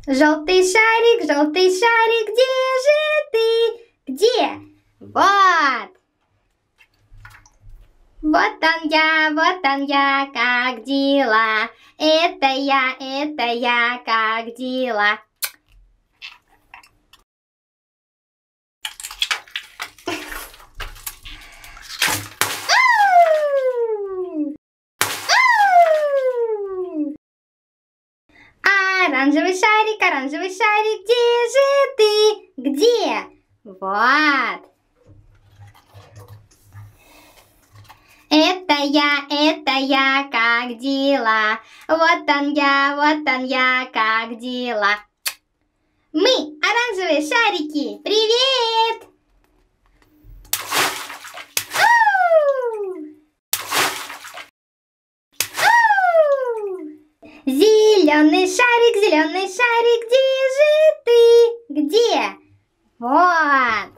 желтый шарик, где же ты? Где? Вот. Вот он я, как дела? Это я, как дела? Оранжевый шарик, где же ты? Где? Вот. Это я, как дела? Вот он я, как дела? Мы, оранжевые шарики, привет! Зеленый шарик, где же ты? Где? Вот.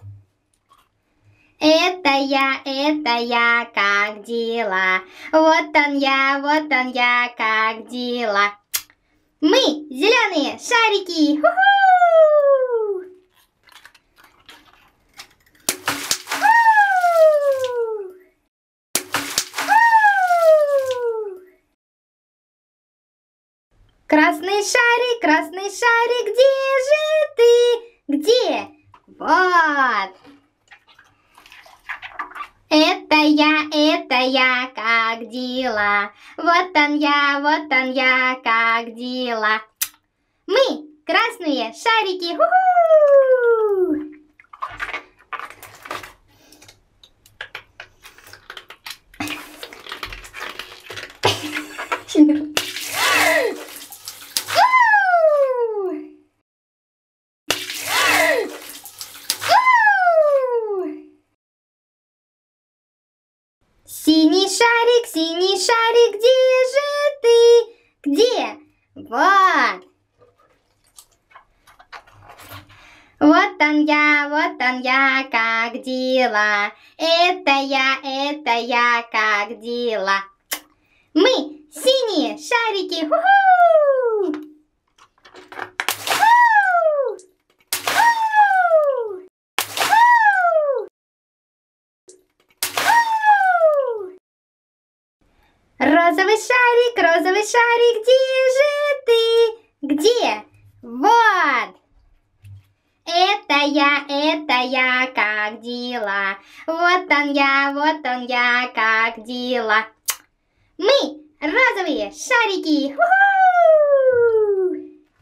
Это я, как дела? Вот он я, как дела? Мы, зеленые шарики! Ху-ху! Красный шарик, где же ты? Где? Вот. Это я, как дела? Вот он я, как дела? Мы, красные шарики! Ху-ху! Синий шарик, где же ты? Где? Вот. Вот он я, как дела? Это я, как дела? Мы, синие шарики! Ху-ху! Розовый шарик, где же ты? Где? Вот. Это я, как дела? Вот он я, как дела? Мы, розовые шарики! Ху-ху!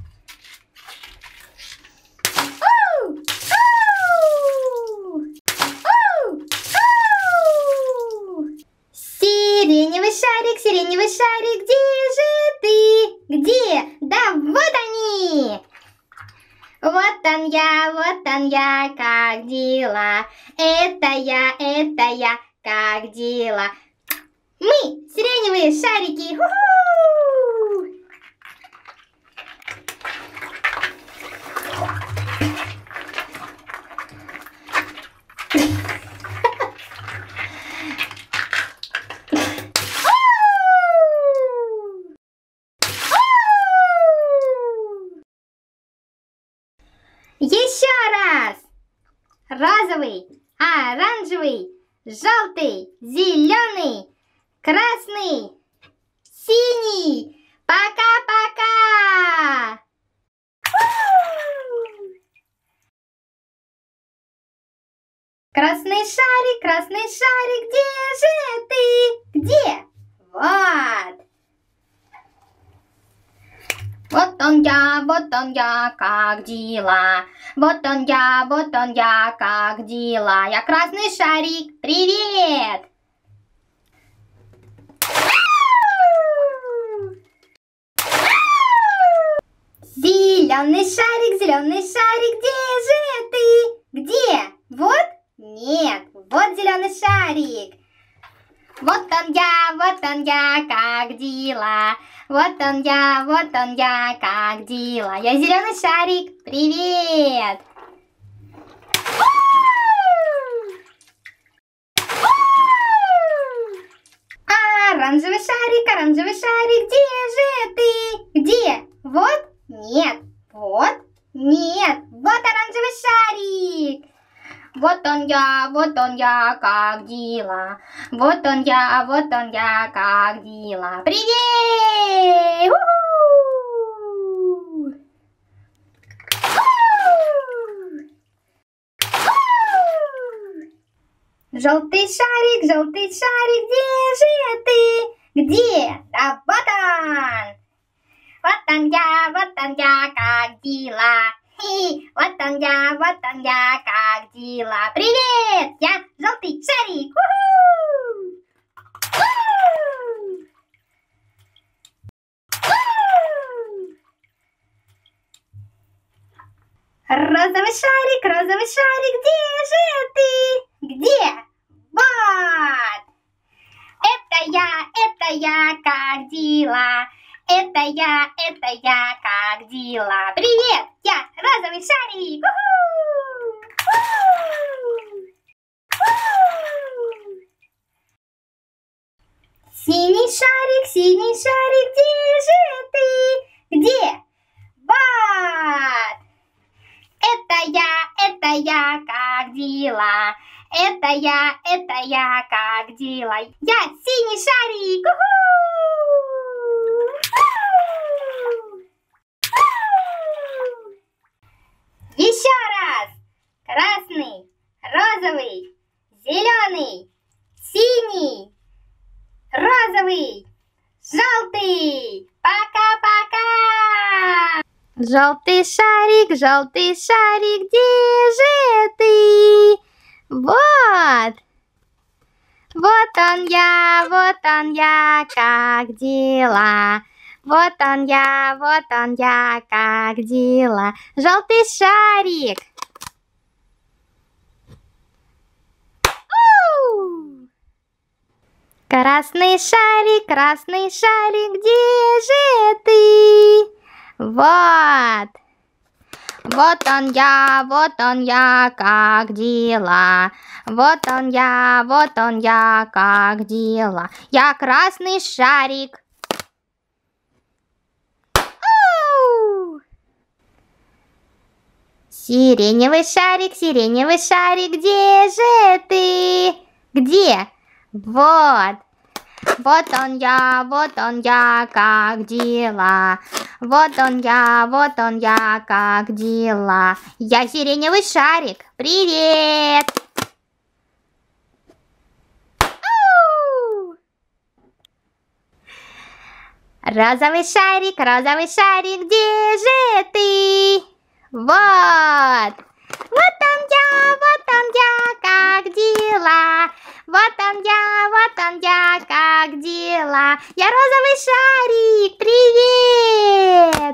Сиреневый шарик, где же ты? Где? Да вот они! Вот он я, как дела? Это я, как дела? Мы, сиреневые шарики! Ху-ху! Еще раз! Розовый, оранжевый, желтый, зеленый, красный, синий. Пока-пока! Красный шарик, где же ты? Где? Вот. Вот он я, как дела? Вот он я, как дела? Я красный шарик, привет! Зеленый шарик, где же ты? Где? Вот? Нет, вот зеленый шарик. Вот он я, как дела? Вот он я, как дела? Я зеленый шарик, привет! Оранжевый шарик, где же ты? Где? Вот? Нет, Вот? Нет, вот оранжевый шарик. Вот он я, как дела? Вот он я, как дела? Привет! У-ху! Желтый шарик, где же ты? Где? Да вот он! Вот он я, как дела? Хи, вот он я, как дела? Привет! Я желтый шарик! Розовый шарик, где же ты? Где? Вот! Это я, как дела? Это я, как дела? Привет, я розовый шарик! Синий шарик, где же ты? Где? Вот! Это я, как дела? Это я, как дела? Я синий шарик! Еще раз! Красный, розовый, зеленый, синий, розовый, желтый. Пока-пока! Желтый шарик, где же ты? Вот! Вот он я, как дела? Вот он я, как дела? Желтый шарик! Красный шарик, где же ты? Вот! Вот он я, как дела? Вот он я, как дела? Я красный шарик. Сиреневый шарик, где же ты? Где? Вот. Вот он я, как дела? Вот он я, как дела? Я сиреневый шарик. Привет! Розовый шарик, где же ты? Вот! Вот он я, как дела? Вот он я, как дела? Я розовый шарик, привет!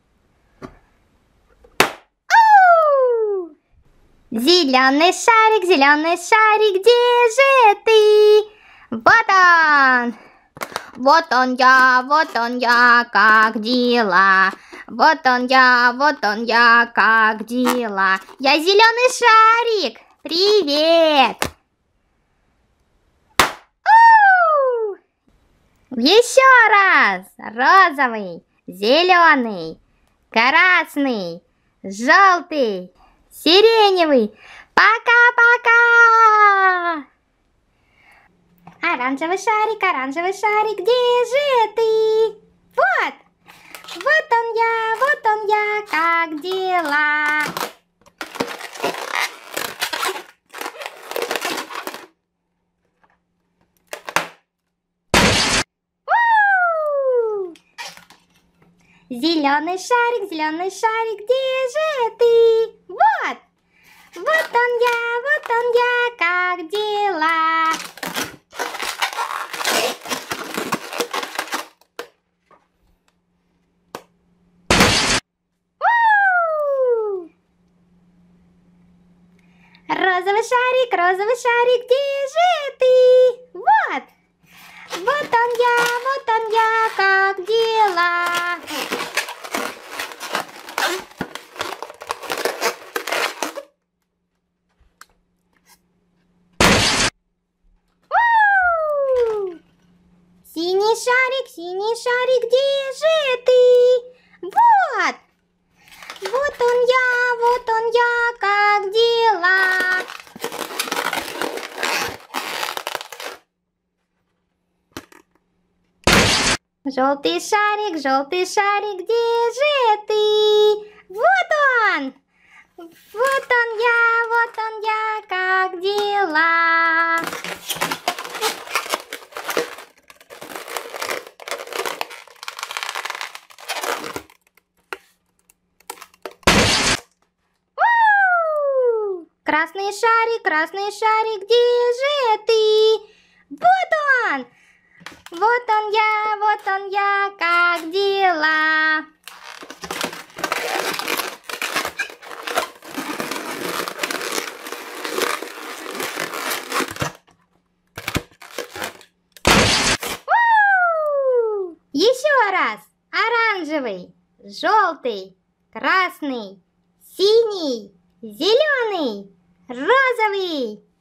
Зеленый шарик, где же ты? Вот он! Вот он я, как дела? Вот он я, как дела? Я зеленый шарик, привет! Еще раз! Розовый, зеленый, красный, желтый, сиреневый. Пока-пока! Оранжевый шарик, где же ты? Вот! Вот он я, как дела? Зеленый шарик, где же ты? Вот! Вот он я, как дела? Розовый шарик, где же ты? Вот! Вот он я, как дела? Синий шарик, где же ты? Вот! вот он я, как дела? Желтый шарик, где же ты? Вот он! Вот он я, как дела? Красный шарик, где же ты? Вот он! Вот он я, как дела? Еще раз. Оранжевый, желтый, красный, синий, зеленый, розовый.